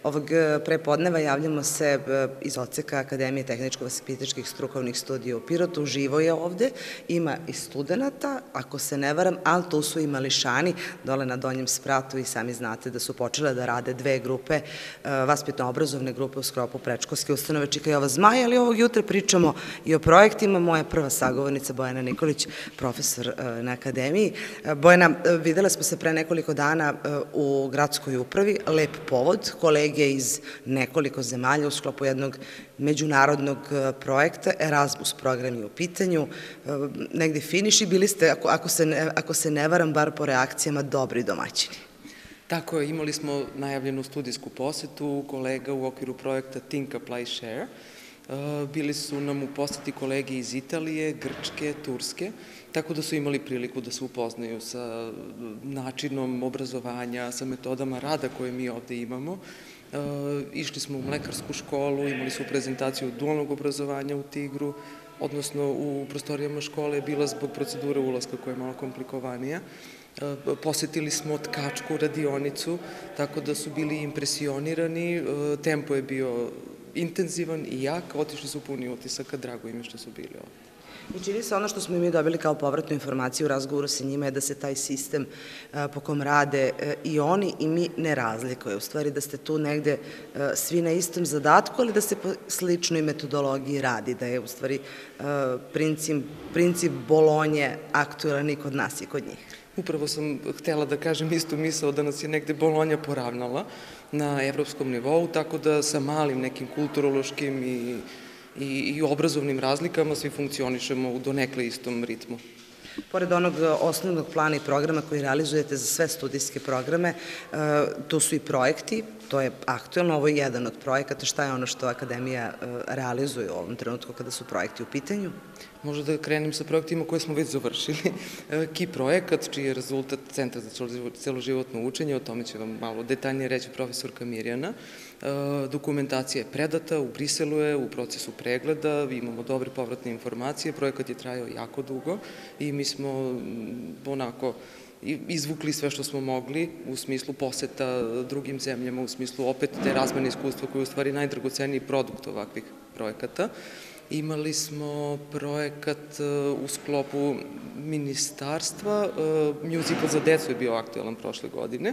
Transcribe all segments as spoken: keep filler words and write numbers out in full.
ovog prepodneva javljamo se iz odseka Akademije tehničko-vaspitačkih strukovnih studija u Pirotu. Živo je ovde, ima i studenta, ako se ne varam, ali tu su i mališani dole na donjem spratu i sami znate da su počele da rade dve grupe, vaspitno-obrazovne grupe u sklopu predškolske ustanove Čika Jova Zmaj, ali ovog jutra pričamo i o projektima. Moja prva sagovornica Bojana Nikolić, profesor na Akademiji. Bojana, videla smo se pre nekoliko dana u gradskoj upravi, lep povod, kolege iz nekoliko zemalja u sklopu jednog međunarodnog projekta, Erasmus program je u pitanju, negde finiš i bili ste, ako se ne varam, bar po reakcijama, dobri domaćini. Tako je, imali smo najavljenu studijsku posetu kolega u okviru projekta Think, Apply, Share. Bili su nam u poseti kolegi iz Italije, Grčke, Turske, tako da su imali priliku da se upoznaju sa načinom obrazovanja, sa metodama rada koje mi ovde imamo. Išli smo u mlekarsku školu, imali su prezentaciju dualnog obrazovanja u Tigru, odnosno u prostorijama škole je bila zbog procedure ulaska koja je malo komplikovanija. Posetili smo tkačku radionicu, tako da su bili impresionirani, tempo je bio intenzivan i jak, otišli su puni utisaka, drago im je što su bili ovde. I čini se ono što smo i mi dobili kao povratnu informaciju u razgovoru sa njima je da se taj sistem po kom rade i oni i mi ne razlikuje. U stvari da ste tu negde svi na istom zadatku, ali da se po sličnoj metodologiji radi, da je u stvari princip Bolonje aktuelan i kod nas i kod njih. Upravo sam htela da kažem istu misao da nas je negde Bolonja poravnala na evropskom nivou, tako da sa malim nekim kulturološkim i i obrazovnim razlikama svi funkcionišemo u donekle istom ritmu. Pored onog osnovnog plana i programa koji realizujete za sve studijske programe, tu su i projekti, to je aktuelno, ovo je jedan od projekata. Šta je ono što Akademija realizuje u ovom trenutku kada su projekti u pitanju? Možda da krenem sa projektima koje smo već završili. K I projekat, čiji je rezultat Centra za celoživotno učenje, o tome će vam malo detaljnije reći profesorka Mirjana. Dokumentacija je predata, u Briselu je, u procesu pregleda, imamo dobre povratne informacije, projekat je trajao jako dugo i mi smo onako izvukli sve što smo mogli u smislu poseta drugim zemljama, u smislu opet te razmene iskustva koje je u stvari najdragoceniji produkt ovakvih projekata. Imali smo projekat u sklopu ministarstva, musical za decu je bio aktuelan prošle godine.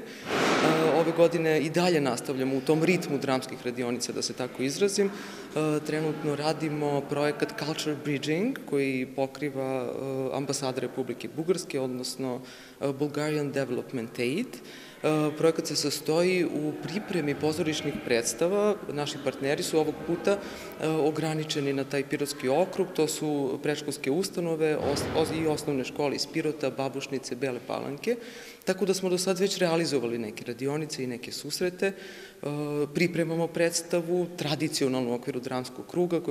Ove godine i dalje nastavljamo u tom ritmu dramskih radionica, da se tako izrazim. Trenutno radimo projekat Culture Bridging, koji pokriva ambasada Republike Bugarske, odnosno Bulgarian Development Aid. Projekat se sastoji u pripremi pozorišnih predstava. Naši partneri su ovog puta ograničeni na taj Pirotski okrug, to su predškolske ustanove i osnovne škole iz Pirota, Babušnice, Bele Palanke, tako da smo do sad već realizovali neke radionice i neke susrete. Pripremamo predstavu tradicionalno u okviru dramskog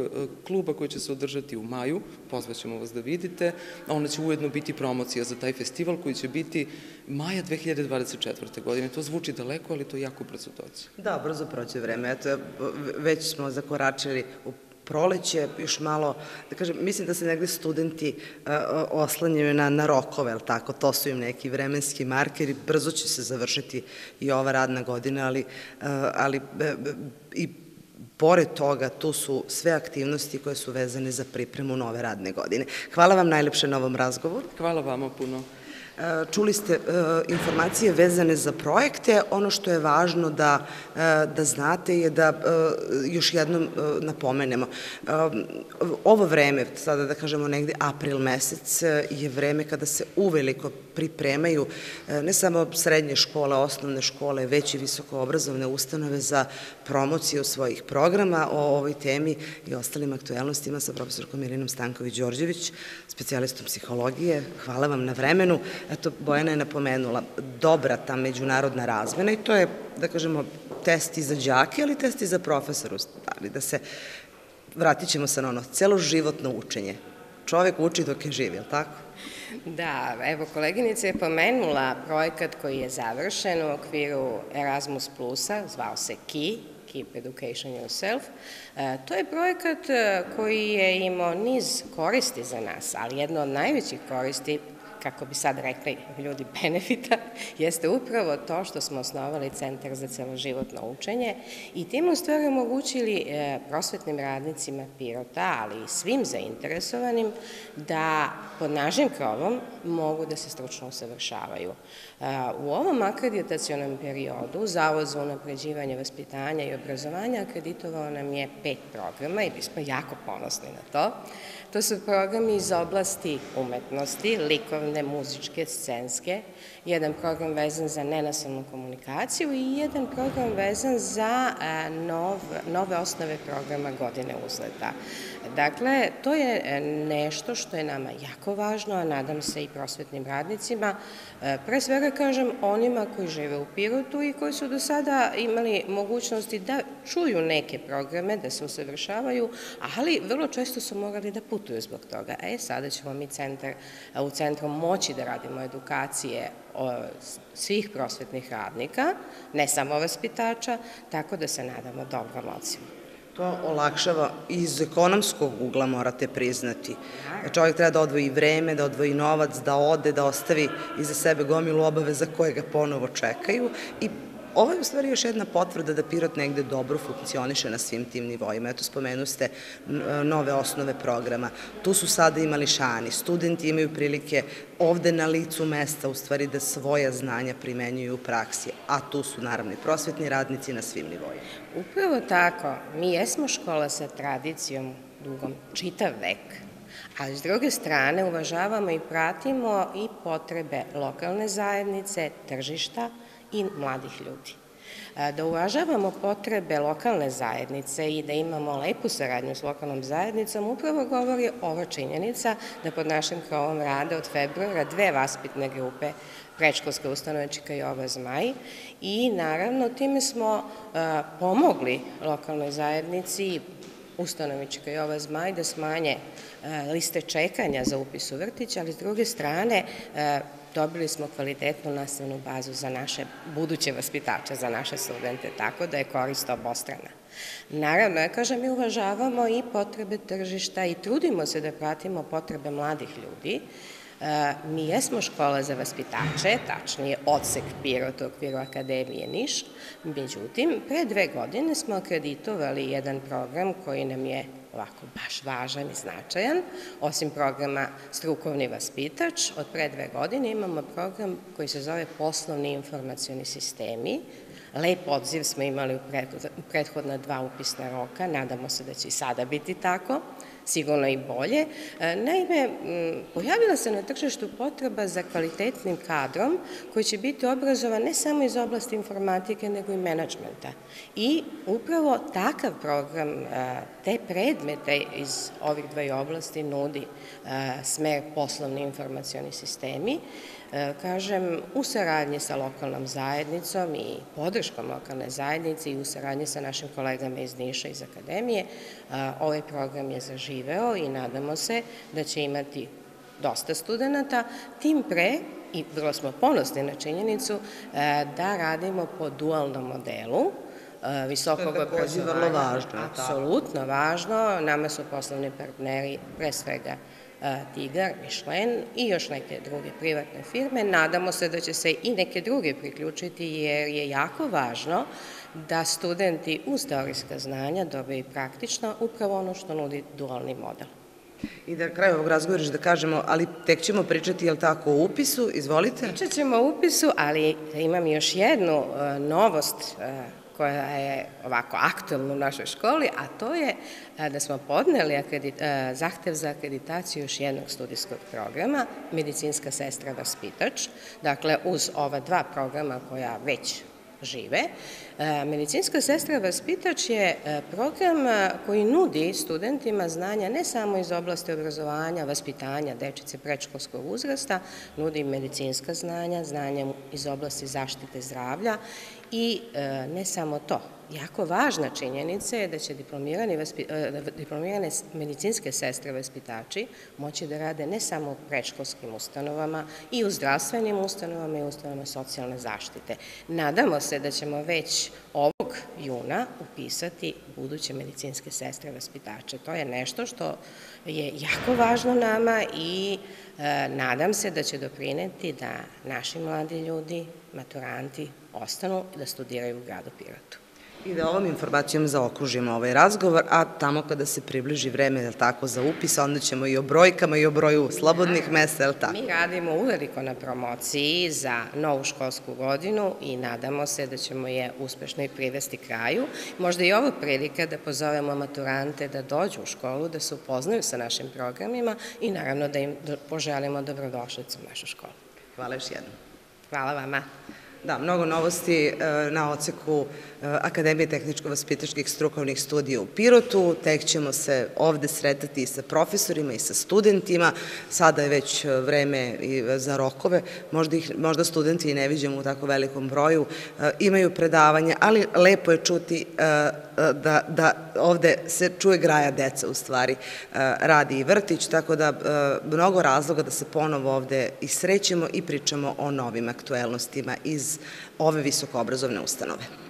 kluba koji će se održati u maju, pozvaćemo vas da vidite. Ona će ujedno biti promocija za taj festival koji će biti maja dve hiljade dvadeset četvrte. godine. To zvuči daleko, ali to jako brzo dođe. Da, brzo prođe vreme. Eto, već smo zakoračili u proleće, još malo, da kažem, mislim da se negde studenti oslanjaju na rokove, ali tako, to su im neki vremenski markeri, brzo će se završiti i ova radna godina, ali i pored toga tu su sve aktivnosti koje su vezane za pripremu nove radne godine. Hvala vam najlepše na ovom razgovoru. Hvala vama puno. Čuli ste informacije vezane za projekte. Ono što je važno da znate je da još jednom napomenemo. Ovo vreme, sada da kažemo negde april mesec, je vreme kada se uveliko pripremaju ne samo srednje škole, osnovne škole, već i visokoobrazovne ustanove za promociju svojih programa. O ovoj temi i ostalim aktuelnostima sa profesorkom Irinom Stanković-Đorđević, specijalistom psihologije. Hvala vam na vremenu. Eto, Bojana je napomenula, dobra ta međunarodna razmena i to je, da kažemo, test i za đake, ali test i za profesoru, ali da se, vratit ćemo se na ono, celoživotno učenje. Čovek uči dok je živ, je li tako? Da, evo, koleginica je pomenula projekat koji je završen u okviru Erasmus plusa, zvao se K I, Keep Education Yourself. To je projekat koji je imao niz koristi za nas, ali jedna od najvećih koristi kako bi sad rekli ljudi, benefita, jeste upravo to što smo osnovali Centar za celoživotno učenje i tim u stvari omogućili prosvetnim radnicima Pirota, ali i svim zainteresovanim, da pod našim krovom mogu da se stručno usavršavaju. U ovom akreditacionom periodu Zavod za unapređivanje vaspitanja i obrazovanja akreditovao nam je pet programa i mi smo jako ponosni na to. To su programi iz oblasti umetnosti, likovne, muzičke, scenske, jedan program vezan za nenasilnu komunikaciju i jedan program vezan za nove osnove programa Godine uzleta. Dakle, to je nešto što je nama jako važno, a nadam se i prosvetnim radnicima. Pre svega kažem onima koji žive u Pirotu i koji su do sada imali mogućnosti da čuju neke programe, da se usavršavaju, ali vrlo često su morali da putuju zbog toga. E, sada ćemo mi u centru moći da radimo edukacije svih prosvetnih radnika, ne samo vaspitača, tako da se nadamo dobrom ocenu. To olakšava iz ekonomskog ugla, morate priznati. Čovjek treba da odvoji vreme, da odvoji novac, da ode, da ostavi iza sebe gomilu obaveza koje ga ponovo čekaju i ovo je u stvari još jedna potvrda da Pirot negde dobro funkcioniše na svim tim nivoima. Eto, spomenu ste nove osnove programa. Tu su sada i mališani. Studenti imaju prilike ovde na licu mesta u stvari da svoja znanja primenjuju u praksi, a tu su naravno i prosvetni radnici na svim nivoima. Upravo tako. Mi jesmo škola sa tradicijom dugom čitav vek, ali s druge strane uvažavamo i pratimo i potrebe lokalne zajednice, tržišta i mladih ljudi. Da uvažavamo potrebe lokalne zajednice i da imamo lepu saradnju s lokalnom zajednicom upravo govori ova činjenica da pod našim krovom rade od februara dve vaspitne grupe predškolske ustanove Čika Jova Zmaj i naravno time smo pomogli lokalnoj zajednici ustanovi Čika Jova Zmaj da smanje liste čekanja za upis u vrtić, ali s druge strane dobili smo kvalitetnu nastavnu bazu za naše buduće vaspitače, za naše studente, tako da je korist obostrana. Naravno, ja kažem, mi uvažavamo i potrebe tržišta i trudimo se da pratimo potrebe mladih ljudi. Mi jesmo škola za vaspitače, tačnije odsek Pirot u okviru Akademije Niš, međutim, pre dve godine smo akreditovali jedan program koji nam je ovako baš važan i značajan. Osim programa Strukovni vaspitač, od pre dve godine imamo program koji se zove Poslovni informacioni sistemi. Lep odziv smo imali u prethodna dva upisna roka, nadamo se da će i sada biti tako, sigurno i bolje. Naime, pojavila se na tržištu potreba za kvalitetnim kadrom koji će biti obrazovan ne samo iz oblasti informatike, nego i menadžmenta. I upravo takav program, te predmete iz ovih dve oblasti nudi smer Poslovni informacioni sistemi, kažem, u saradnji sa lokalnom zajednicom i podrškom lokalne zajednice i u saradnji sa našim kolegama iz Niša iz Akademije, ovaj program je zaživeo i nadamo se da će imati dosta studenta, tim pre, i vrlo smo ponosni na činjenicu, da radimo po dualnom modelu visokog obrazovanja. To je takođe vrlo važno. Apsolutno važno. Nama su poslovni partneri, pre svega, Tigar, Michelin i još neke druge privatne firme. Nadamo se da će se i neke druge priključiti jer je jako važno da studenti uz teorijska znanja dobiju i praktično upravo ono što nudi dualni model. I da kraju ovog razgovora da kažemo, ali tek ćemo pričati, jel tako, o upisu, izvolite? Pričat ćemo o upisu, ali imam još jednu novost koja je ovako aktualna u našoj školi, a to je da smo podneli zahtev za akreditaciju još jednog studijskog programa, medicinska sestra vaspitač, dakle uz ova dva programa koja već žive. Medicinska sestra vaspitač je program koji nudi studentima znanja ne samo iz oblasti obrazovanja, vaspitanja dečice predškolskog uzrasta, nudi medicinska znanja, znanja iz oblasti zaštite zdravlja i ne samo to. Jako važna činjenica je da će diplomirane medicinske sestre vaspitači moći da rade ne samo u predškolskim ustanovama i u zdravstvenim ustanovama i ustanovama socijalne zaštite. Nadamo se da ćemo već ovog juna upisati buduće medicinske sestre vaspitače. To je nešto što je jako važno nama i nadam se da će doprineti da naši mladi ljudi, maturanti, ostanu da studiraju u gradu Pirotu. I da ovom informacijom zaokružimo ovaj razgovor, a tamo kada se približi vreme, je li tako, za upis, onda ćemo i o brojkama i o broju slobodnih mesta, je li tako? Mi radimo uveliko na promociji za novu školsku godinu i nadamo se da ćemo je uspešno i privesti kraju. Možda i ovo prilika da pozovemo maturante da dođu u školu, da se upoznaju sa našim programima i naravno da im poželimo dobrodošlicu u našu školu. Hvala još jednom. Hvala vama. Da, mnogo novosti na odseku Akademije tehničko-vaspitačkih strukovnih studija u Pirotu. Tek ćemo se ovde sretati i sa profesorima i sa studentima. Sada je već vreme i za rokove. Možda studenti i ne viđemo u tako velikom broju. Imaju predavanja, ali lepo je čuti da ovde se čuje graja deca, u stvari, radi i vrtić, tako da mnogo razloga da se ponovo ovde i srećemo i pričamo o novim aktuelnostima iz ove visokoobrazovne ustanove.